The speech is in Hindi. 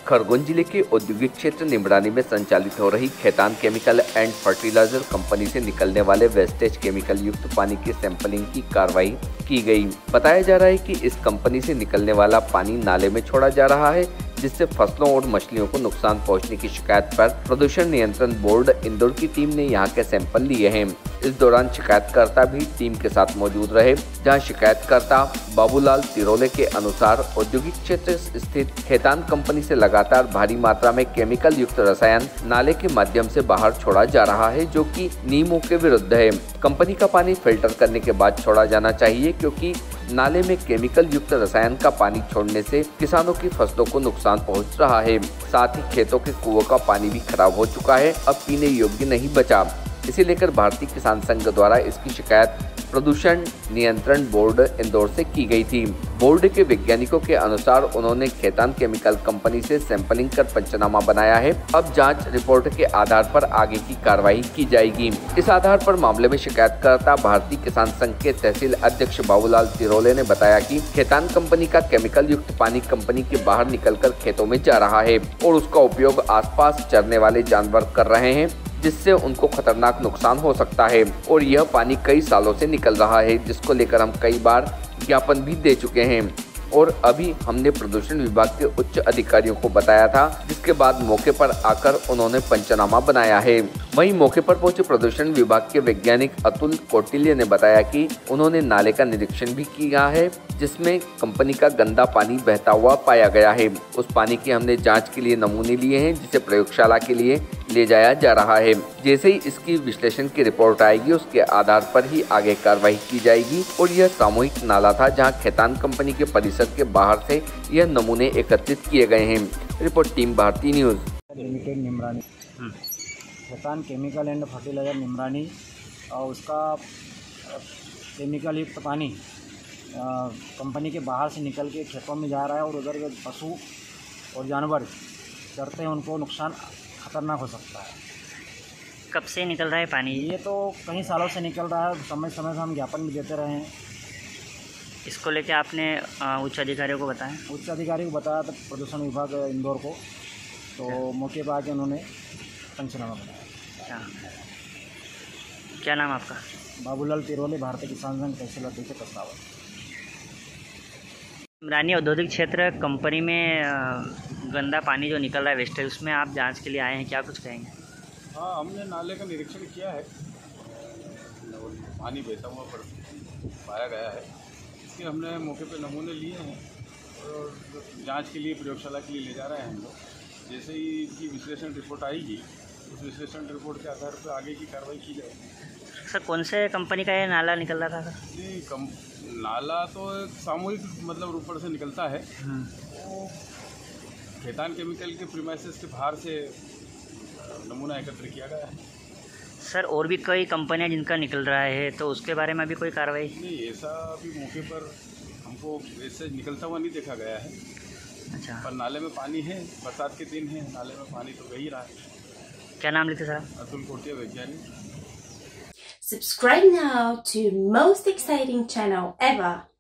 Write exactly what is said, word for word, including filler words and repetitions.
खरगोन जिले के औद्योगिक क्षेत्र निमरानी में संचालित हो रही Khaitan chemical and fertilizer company से निकलने वाले वेस्टेज केमिकल युक्त पानी की सैंपलिंग की कार्रवाई की गई। बताया जा रहा है कि इस कंपनी से निकलने वाला पानी नाले में छोड़ा जा रहा है, जिससे फसलों और मछलियों को नुकसान पहुंचने की शिकायत पर प्रदूषण नियंत्रण बोर्ड इंदौर की टीम ने यहां के सैंपल लिए हैं। इस दौरान शिकायतकर्ता भी टीम के साथ मौजूद रहे, जहां शिकायतकर्ता बाबूलाल तिरोले के अनुसार औद्योगिक क्षेत्र स्थित खेतान कंपनी से लगातार भारी मात्रा में केमिकल युक्त रसायन नाले के माध्यम से बाहर छोड़ा जा रहा है, जो कि नियमों के विरुद्ध है। कंपनी का पानी फिल्टर करने के बाद छोड़ा जाना चाहिए, क्योंकि नाले में केमिकल युक्त रसायन का पानी छोड़ने से किसानों की फसलों को नुकसान पहुंच रहा है। साथ ही खेतों के कुओं का पानी भी खराब हो चुका है, अब पीने योग्य नहीं बचा। इसे लेकर भारतीय किसान संघ द्वारा इसकी शिकायत प्रदूषण नियंत्रण बोर्ड इंदौर से की गई थी। बोर्ड के वैज्ञानिकों के अनुसार उन्होंने खेतान केमिकल कंपनी से सैंपलिंग कर पंचनामा बनाया है। अब जांच रिपोर्ट के आधार पर आगे की कार्रवाई की जाएगी। इस आधार पर मामले में शिकायतकर्ता भारतीय किसान संघ के तहसील अध्यक्ष बाबूलाल तिरोले ने बताया कि खेतान कंपनी का केमिकल युक्त पानी कंपनी के बाहर निकलकर खेतों में जा रहा है और उसका उपयोग आसपास चरने वाले जानवर कर रहे हैं, जिससे उनको खतरनाक नुकसान हो सकता है। और यह पानी कई सालों से निकल रहा है, जिसको लेकर हम कई बार ज्ञापन भी दे चुके हैं और अभी हमने प्रदूषण विभाग के उच्च अधिकारियों को बताया था, जिसके बाद मौके पर आकर उन्होंने पंचनामा बनाया है। वहीं मौके पर पहुंचे प्रदूषण विभाग के वैज्ञानिक अतुल कौटिल्य ने बताया कि उन्होंने नाले का निरीक्षण भी किया है, जिसमें कंपनी का गंदा पानी बहता हुआ पाया गया है। उस पानी की हमने जांच के लिए नमूने लिए हैं, जिसे प्रयोगशाला के लिए ले जाया जा रहा है। जैसे ही इसकी विश्लेषण की रिपोर्ट आएगी, उसके आधार पर ही आगे कार्रवाई की जाएगी। और यह सामूहिक नाला था, जहां खेतान कंपनी के परिसर के बाहर से यह नमूने एकत्रित किए गए हैं। Report team Bharti news limited Nimrani. Khaitan chemical and fertilizer Nimrani और उसका केमिकल युक्त पानी कंपनी के बाहर से निकल के खेतों में जा रहा है और उधर पशु और जानवर चरते हैं, उनको नुकसान खतरनाक हो सकता है। कब से निकल रहा है पानी? ये तो कई सालों से निकल रहा है, समय समय से हम ज्ञापन भी देते रहे हैं। इसको लेके आपने उच्च अधिकारियों को बताया? उच्च अधिकारी को बताया था, प्रदूषण विभाग इंदौर को, तो मौके पर आके उन्होंने पंचनामा बनाया। क्या क्या नाम आपका? बाबूलाल तिरोले, भारतीय किसान संघ, तहसील अध्यक्ष प्रस्ताव। निमरानी औद्योगिक क्षेत्र कंपनी में गंदा पानी जो निकल रहा है वेस्टेज, उसमें आप जांच के लिए आए हैं, क्या कुछ कहेंगे? हाँ, हमने नाले का निरीक्षण किया है, पानी बहता हुआ पर पाया गया है। इसके हमने मौके पे नमूने लिए हैं और जांच के लिए प्रयोगशाला के लिए ले जा रहे हैं हम लोग। जैसे ही इनकी विश्लेषण रिपोर्ट आएगी, उस विश्लेषण रिपोर्ट के आधार पर आगे की कार्रवाई की जाएगी। सर, कौन से कंपनी का ये नाला निकल रहा था? नहीं, कम नाला तो सामूहिक मतलब ऊपर से निकलता है। वो खेतान केमिकल के प्रीमाइसेस के बाहर से नमूना एकत्र किया गया है। सर, और भी कई कंपनियां जिनका निकल रहा है, तो उसके बारे में अभी कोई कार्रवाई? नहीं, ऐसा अभी मौके पर हमको ऐसे निकलता हुआ नहीं देखा गया है। अच्छा, पर नाले में पानी है, बरसात के दिन है, नाले में पानी तो बह रहा है। क्या नाम लिखे सर? अतुल कौटिल्य, वैज्ञानिक। Subscribe now to most exciting channel ever.